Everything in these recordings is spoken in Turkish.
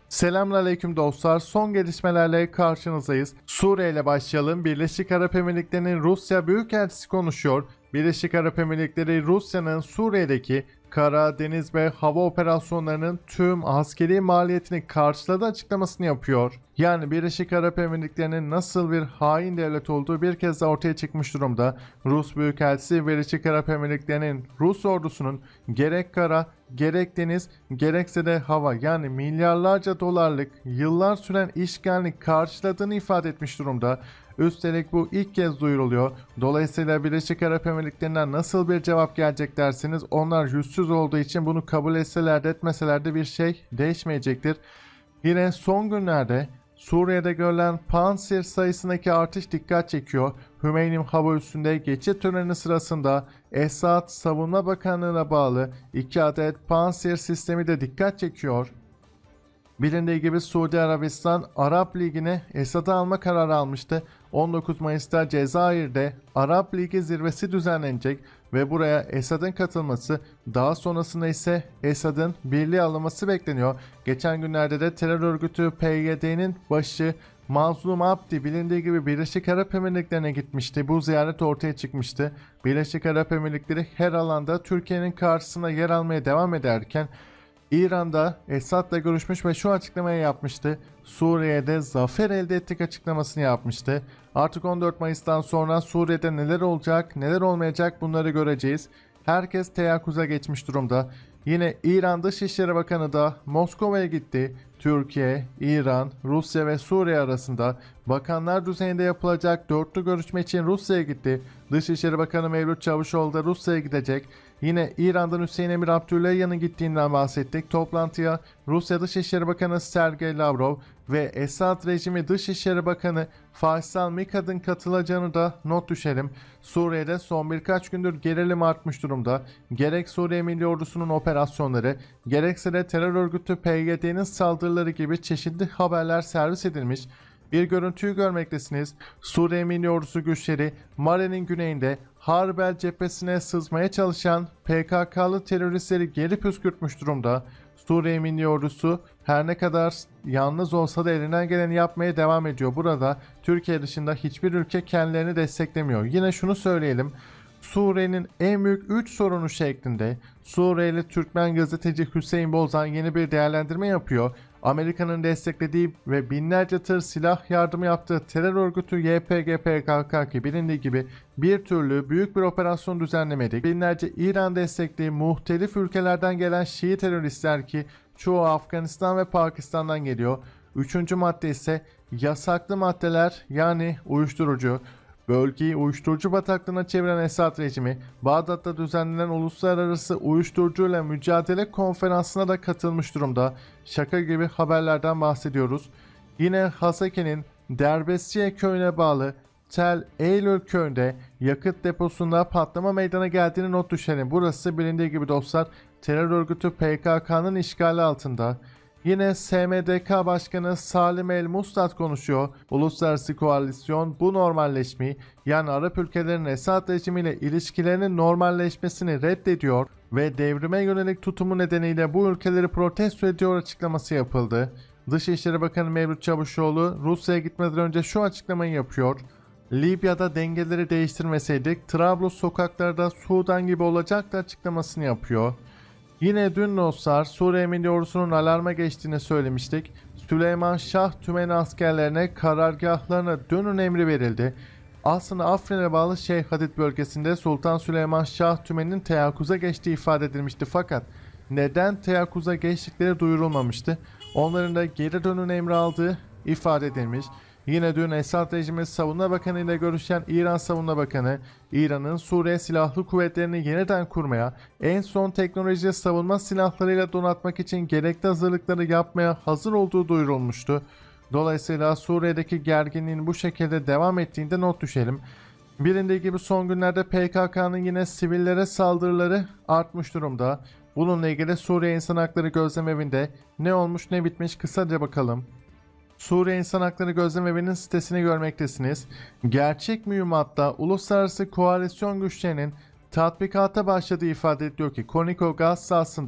Selamünaleyküm dostlar. Son gelişmelerle karşınızdayız. Suriye ile başlayalım. Birleşik Arap Emirlikleri'nin Rusya Büyükelçisi konuşuyor. Birleşik Arap Emirlikleri Rusya'nın Suriye'deki kara, deniz ve hava operasyonlarının tüm askeri maliyetini karşıladığı açıklamasını yapıyor. Yani Birleşik Arap Emirlikleri'nin nasıl bir hain devlet olduğu bir kez daha ortaya çıkmış durumda. Rus Büyükelçisi Birleşik Arap Emirlikleri'nin Rus ordusunun gerek kara, gerek deniz, gerekse de hava yani milyarlarca dolarlık yıllar süren işgalini karşıladığını ifade etmiş durumda. Üstelik bu ilk kez duyuruluyor. Dolayısıyla Birleşik Arap Emirlikleri'nden nasıl bir cevap gelecek derseniz onlar yüzsüz olduğu için bunu kabul etseler de etmeseler de bir şey değişmeyecektir. Yine son günlerde Suriye'de görülen Pantsir sayısındaki artış dikkat çekiyor. Hümeynim hava üssünde geçit töreni sırasında Esad Savunma Bakanlığı'na bağlı 2 adet Pantsir sistemi de dikkat çekiyor. Bilindiği gibi Suudi Arabistan Arap Ligi'ne Esad'ı alma kararı almıştı. 19 Mayıs'ta Cezayir'de Arap Ligi zirvesi düzenlenecek ve buraya Esad'ın katılması, daha sonrasında ise Esad'ın birliğe alınması bekleniyor. Geçen günlerde de terör örgütü PYD'nin başı Mazlum Abdi bilindiği gibi Birleşik Arap Emirlikleri'ne gitmişti. Bu ziyaret ortaya çıkmıştı. Birleşik Arap Emirlikleri her alanda Türkiye'nin karşısında yer almaya devam ederken İran'da Esad'la görüşmüş ve şu açıklamayı yapmıştı. Suriye'de zafer elde ettik açıklamasını yapmıştı. Artık 14 Mayıs'tan sonra Suriye'de neler olacak, neler olmayacak bunları göreceğiz. Herkes teyakkuza geçmiş durumda. Yine İran Dışişleri Bakanı da Moskova'ya gitti. Türkiye, İran, Rusya ve Suriye arasında bakanlar düzeyinde yapılacak dörtlü görüşme için Rusya'ya gitti. Dışişleri Bakanı Mevlüt Çavuşoğlu da Rusya'ya gidecek. Yine İran'dan Hüseyin Emir Abdullahian'ın gittiğinden bahsettik. Toplantıya Rusya Dışişleri Bakanı Sergey Lavrov ve Esad rejimi Dışişleri Bakanı Faysal Mikad'ın katılacağını da not düşelim. Suriye'de son birkaç gündür gerilim artmış durumda. Gerek Suriye Milli Ordusu'nun operasyonları, gerekse de terör örgütü PYD'nin saldırıları gibi çeşitli haberler servis edilmiş. Bir görüntüyü görmektesiniz. Suriye Milli Ordusu güçleri Mare'nin güneyinde Harbel cephesine sızmaya çalışan PKK'lı teröristleri geri püskürtmüş durumda. Suriye Milli Ordusu her ne kadar yalnız olsa da elinden geleni yapmaya devam ediyor. Burada Türkiye dışında hiçbir ülke kendilerini desteklemiyor. Yine şunu söyleyelim. Suriye'nin en büyük 3 sorunu şeklinde Suriyeli Türkmen gazeteci Hüseyin Bozan yeni bir değerlendirme yapıyor. Amerika'nın desteklediği ve binlerce tır silah yardımı yaptığı terör örgütü YPG PKK ki bilindiği gibi bir türlü büyük bir operasyon düzenlemedik. Binlerce İran destekli muhtelif ülkelerden gelen Şii teröristler ki çoğu Afganistan ve Pakistan'dan geliyor. Üçüncü madde ise yasaklı maddeler yani uyuşturucu. Bölgeyi uyuşturucu bataklığına çeviren Esad rejimi, Bağdat'ta düzenlenen uluslararası uyuşturucuyla mücadele konferansına da katılmış durumda. Şaka gibi haberlerden bahsediyoruz. Yine Hasake'nin Derbessiye köyüne bağlı Tel Eylül köyünde yakıt deposunda patlama meydana geldiğini not düşelim. Burası bilindiği gibi dostlar terör örgütü PKK'nın işgali altında. Yine SMDK Başkanı Salim El Mustat konuşuyor. Uluslararası koalisyon bu normalleşmeyi yani Arap ülkelerinin Esad rejimiyle ilişkilerinin normalleşmesini reddediyor ve devrime yönelik tutumu nedeniyle bu ülkeleri protesto ediyor açıklaması yapıldı. Dışişleri Bakanı Mevlüt Çavuşoğlu Rusya'ya gitmeden önce şu açıklamayı yapıyor. Libya'da dengeleri değiştirmeseydik Trablus sokaklarda Sudan gibi olacaktı açıklamasını yapıyor. Yine dün dostlar Suriye Milli Ordusu'nun alarma geçtiğini söylemiştik. Süleyman Şah Tümeni askerlerine karargahlarına dönün emri verildi. Aslında Afrin'e bağlı Şeyh Hadid bölgesinde Sultan Süleyman Şah Tümeni'nin teyakkuza geçtiği ifade edilmişti fakat neden teyakkuza geçtikleri duyurulmamıştı. Onların da geri dönün emri aldığı ifade edilmiş. Yine dün Esad rejimi Savunma Bakanı ile görüşen İran Savunma Bakanı, İran'ın Suriye Silahlı Kuvvetleri'ni yeniden kurmaya, en son teknoloji savunma silahlarıyla donatmak için gerekli hazırlıkları yapmaya hazır olduğu duyurulmuştu. Dolayısıyla Suriye'deki gerginliğin bu şekilde devam ettiğinde not düşelim. Bilindiği gibi son günlerde PKK'nın yine sivillere saldırıları artmış durumda. Bununla ilgili Suriye İnsan Hakları Gözlemevi'nde ne olmuş ne bitmiş kısaca bakalım. Suriye İnsan Hakları Gözlemevi'nin sitesini görmektesiniz. Gerçek mühimmatta uluslararası koalisyon güçlerinin tatbikata başladığı ifade ediliyor ki Koniko gaz sahasında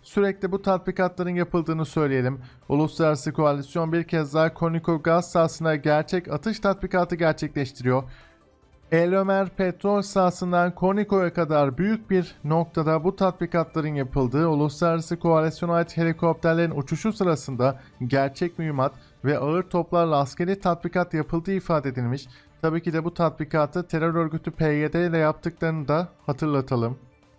sürekli bu tatbikatların yapıldığını söyleyelim. Uluslararası koalisyon bir kez daha Conoco gaz sahasına gerçek atış tatbikatı gerçekleştiriyor. El Ömer petrol sahasından Conoco'ya kadar büyük bir noktada bu tatbikatların yapıldığı, uluslararası koalisyona ait helikopterlerin uçuşu sırasında gerçek mühimmat ve ağır toplarla askeri tatbikat yapıldığı ifade edilmiş. Tabii ki de bu tatbikatı terör örgütü PYD ile yaptıklarını da hatırlatalım.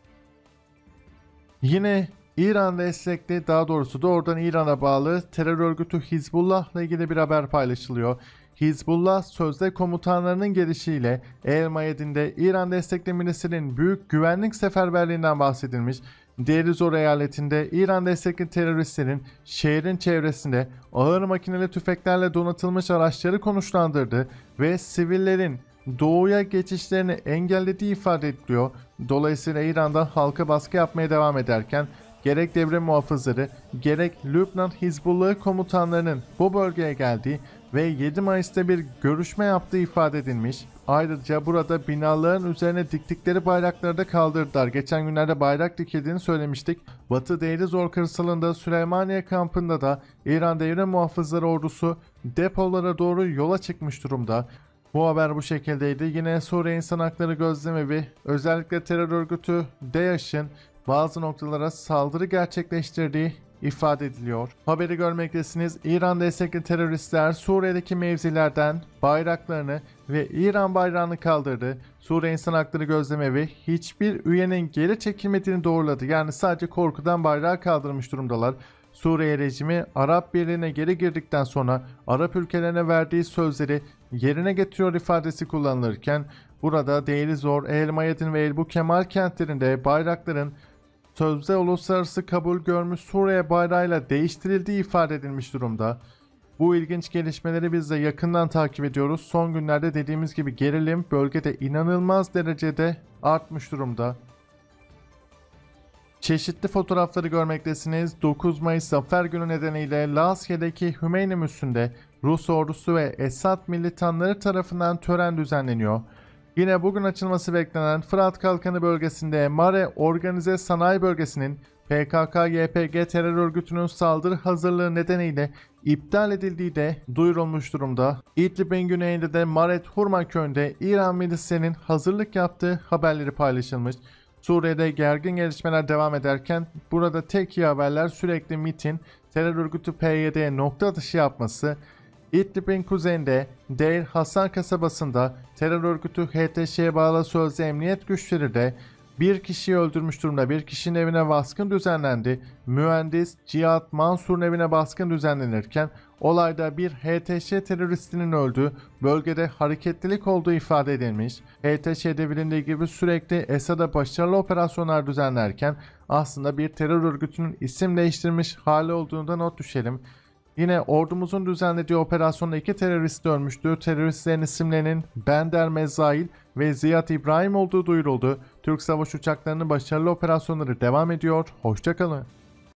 Yine İran destekli, daha doğrusu doğrudan İran'a bağlı terör örgütü Hizbullah ile ilgili bir haber paylaşılıyor. Hizbullah sözde komutanlarının gelişiyle El Mayedin'de İran destekli milisinin büyük güvenlik seferberliğinden bahsedilmiş. Deir ez-Zor eyaletinde İran destekli teröristlerin şehrin çevresinde ağır makineli tüfeklerle donatılmış araçları konuşlandırdı ve sivillerin doğuya geçişlerini engellediği ifade ediliyor. Dolayısıyla İran'da halka baskı yapmaya devam ederken gerek devrim muhafızları gerek Lübnan Hizbullah'ı komutanlarının bu bölgeye geldiği ve 7 Mayıs'ta bir görüşme yaptığı ifade edilmiş. Ayrıca burada binaların üzerine diktikleri bayrakları da kaldırdılar. Geçen günlerde bayrak dikildiğini söylemiştik. Batı Deir ez-Zor kırsalında Süleymaniye kampında da İran Devrim Muhafızları ordusu depolara doğru yola çıkmış durumda. Bu haber bu şekildeydi. Yine Suriye İnsan Hakları Gözlemevi, özellikle terör örgütü DAEŞ'in bazı noktalara saldırı gerçekleştirdiği ifade ediliyor. Haberi görmektesiniz. İran destekli teröristler Suriye'deki mevzilerden bayraklarını ve İran bayrağını kaldırdı. Suriye İnsan Hakları Gözlemevi hiçbir üyenin geri çekilmediğini doğruladı. Yani sadece korkudan bayrağı kaldırmış durumdalar. Suriye rejimi Arap Birliği'ne geri girdikten sonra Arap ülkelerine verdiği sözleri yerine getiriyor ifadesi kullanılırken burada Deir ez-Zor, El Mayedin ve Elbu Kemal kentlerinde bayrakların sözde uluslararası kabul görmüş Suriye bayrağıyla değiştirildiği ifade edilmiş durumda. Bu ilginç gelişmeleri biz de yakından takip ediyoruz. Son günlerde dediğimiz gibi gerilim bölgede inanılmaz derecede artmış durumda. Çeşitli fotoğrafları görmektesiniz. 9 Mayıs Zafer Günü nedeniyle Laskiye'deki Hümeyni Müslü'nde Rus ordusu ve Esad militanları tarafından tören düzenleniyor. Yine bugün açılması beklenen Fırat Kalkanı bölgesinde Mare Organize Sanayi Bölgesi'nin PKK-YPG terör örgütünün saldırı hazırlığı nedeniyle iptal edildiği de duyurulmuş durumda. İdlib'in güneyinde de Maret Hurma köyünde İran milislerinin hazırlık yaptığı haberleri paylaşılmış. Suriye'de gergin gelişmeler devam ederken burada tek iyi haberler sürekli MİT'in terör örgütü PYD'ye nokta atışı yapması, İdlib'in kuzeyinde Deir Hasan kasabasında terör örgütü HTŞ'ye bağlı sözde emniyet güçleri de bir kişiyi öldürmüş durumda. Bir kişinin evine baskın düzenlendi. Mühendis Cihat Mansur'un evine baskın düzenlenirken olayda bir HTŞ teröristinin öldüğü, bölgede hareketlilik olduğu ifade edilmiş. HTŞ'de bilindiği gibi sürekli Esad'a başarılı operasyonlar düzenlerken aslında bir terör örgütünün isim değiştirmiş hali olduğunu da not düşelim. Yine ordumuzun düzenlediği operasyonda 2 terörist ölmüştü. Teröristlerin isimlerinin Bender Mezail ve Ziyad İbrahim olduğu duyuruldu. Türk savaş uçaklarının başarılı operasyonları devam ediyor. Hoşça kalın.